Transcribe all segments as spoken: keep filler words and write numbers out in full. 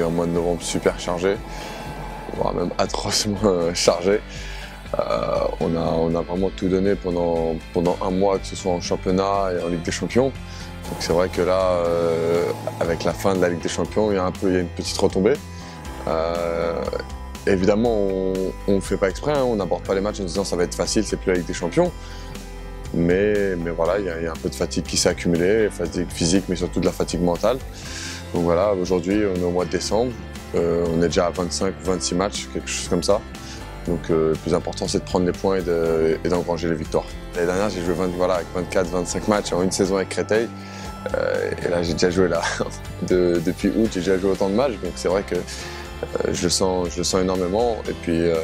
un mois de novembre super chargé, voire même atrocement chargé. Euh, on, a, on a vraiment tout donné pendant, pendant un mois, que ce soit en championnat et en Ligue des Champions. Donc c'est vrai que là, euh, avec la fin de la Ligue des Champions, il y a, un peu, il y a une petite retombée. Euh, évidemment, on ne fait pas exprès, hein, on n'aborde pas les matchs en disant ça va être facile, c'est plus la Ligue des Champions. Mais, mais voilà, il y, a, il y a un peu de fatigue qui s'est accumulée, fatigue physique, mais surtout de la fatigue mentale. Donc voilà, aujourd'hui, on est au mois de décembre, euh, on est déjà à vingt-cinq ou vingt-six matchs, quelque chose comme ça. Donc euh, le plus important, c'est de prendre les points et d'engranger les victoires. L'année dernière, j'ai joué vingt, voilà, avec vingt-quatre vingt-cinq matchs en une saison avec Créteil. Euh, et là, j'ai déjà joué là. De, depuis août, j'ai déjà joué autant de matchs. Donc c'est vrai que euh, je, le sens, je le sens énormément. Et puis, euh,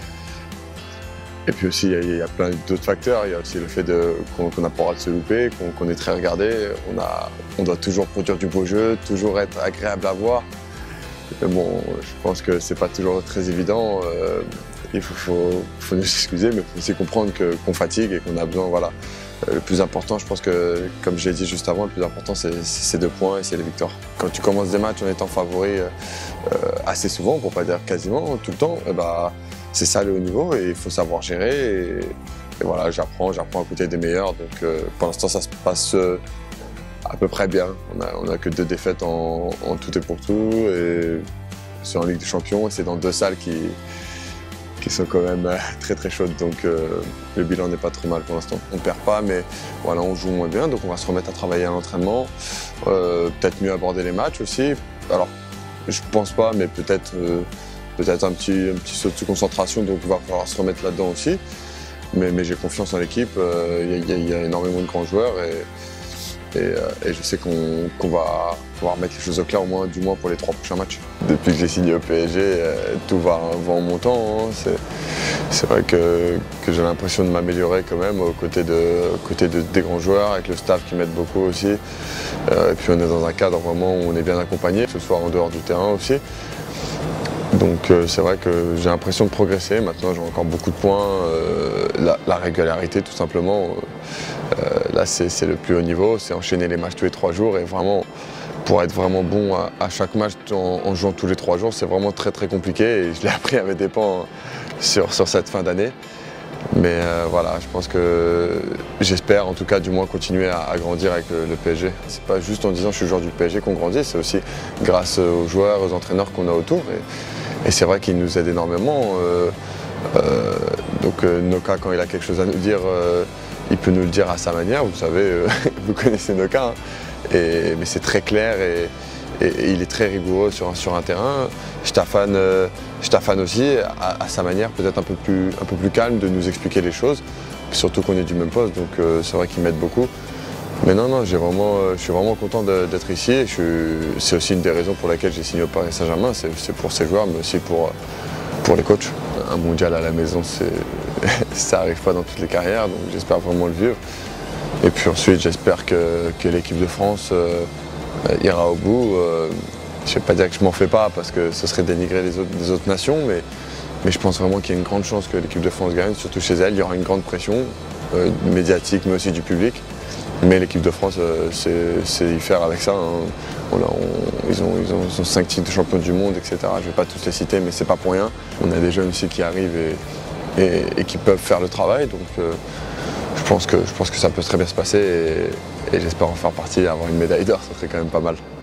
et puis aussi, il y a, il y a plein d'autres facteurs. Il y a aussi le fait qu'on qu n'a pas le droit de se louper, qu'on qu est très regardé. On, a, on doit toujours produire du beau jeu, toujours être agréable à voir. Mais bon, je pense que c'est pas toujours très évident. Euh, il faut, faut, faut nous excuser, mais il faut aussi comprendre qu'on qu fatigue et qu'on a besoin. Voilà. Euh, le plus important, je pense que, comme je l'ai dit juste avant, le plus important, c'est ces deux points et c'est les victoires. Quand tu commences des matchs en étant favori euh, assez souvent, pour pas dire quasiment tout le temps, eh bah, c'est ça le haut niveau et il faut savoir gérer. Et, et voilà, j'apprends, j'apprends à côté des meilleurs. Donc euh, pour l'instant, ça se passe euh, à peu près bien. On a, on a que deux défaites en, en tout et pour tout. Et c'est en Ligue des Champions et c'est dans deux salles qui, qui sont quand même très très chaudes. Donc euh, le bilan n'est pas trop mal pour l'instant. On ne perd pas, mais voilà, on joue moins bien. Donc on va se remettre à travailler à l'entraînement. Euh, peut-être mieux aborder les matchs aussi. Alors, je pense pas, mais peut-être euh, peut-être un petit, un petit saut de concentration. Donc il va falloir se remettre là-dedans aussi. Mais, mais j'ai confiance en l'équipe. Il euh, y, y, y a énormément de grands joueurs. Et, Et, euh, et je sais qu'on qu va pouvoir mettre les choses au clair au moins, du moins pour les trois prochains matchs. Depuis que j'ai signé au P S G, euh, tout va, va en montant. Hein. C'est vrai que, que j'ai l'impression de m'améliorer quand même aux côtés, de, aux côtés de, des grands joueurs, avec le staff qui m'aide beaucoup aussi. Euh, et puis on est dans un cadre vraiment où on est bien accompagné, que ce soit en dehors du terrain aussi. Donc euh, c'est vrai que j'ai l'impression de progresser. Maintenant j'ai encore beaucoup de points. Euh, la, la régularité tout simplement. Euh, là c'est le plus haut niveau, c'est enchaîner les matchs tous les trois jours et vraiment pour être vraiment bon à, à chaque match en, en jouant tous les trois jours, c'est vraiment très très compliqué et je l'ai appris à mes dépens sur, sur cette fin d'année. Mais euh, voilà, je pense que j'espère en tout cas du moins continuer à, à grandir avec le, le P S G. C'est pas juste en disant je suis joueur du P S G qu'on grandit, c'est aussi grâce aux joueurs, aux entraîneurs qu'on a autour. Et, et c'est vrai qu'ils nous aident énormément. Euh, euh, donc euh, Noka, quand il a quelque chose à nous dire, euh, il peut nous le dire à sa manière. Vous savez, euh, vous connaissez Noka. Hein. Et, mais c'est très clair et, et, et il est très rigoureux sur, sur un terrain. Stefan, euh, Stefan aussi, à, à sa manière, peut-être un peu plus, un peu plus calme de nous expliquer les choses. Surtout qu'on est du même poste, donc euh, c'est vrai qu'il m'aide beaucoup. Mais non, non, j'ai vraiment, euh, je suis vraiment content d'être ici. C'est aussi une des raisons pour lesquelles j'ai signé au Paris Saint-Germain. C'est pour ces joueurs, mais aussi pour, pour les coachs. Un mondial à la maison, ça n'arrive pas dans toutes les carrières, donc j'espère vraiment le vivre. Et puis ensuite, j'espère que, que l'équipe de France euh, ira au bout. Euh, je ne vais pas dire que je m'en fais pas parce que ce serait dénigrer les autres, les autres nations, mais, mais je pense vraiment qu'il y a une grande chance que l'équipe de France gagne, surtout chez elle. Il y aura une grande pression euh, médiatique, mais aussi du public. Mais l'équipe de France, euh, c'est y faire avec ça. Hein. On a, on, ils, ont, ils, ont, ils ont cinq titres de champion du monde, et cetera. Je ne vais pas tous les citer, mais c'est pas pour rien. On a des jeunes aussi qui arrivent et, et, et qui peuvent faire le travail. Donc, euh, je pense que, je pense que ça peut très bien se passer et, et j'espère en faire partie et avoir une médaille d'or, ça serait quand même pas mal.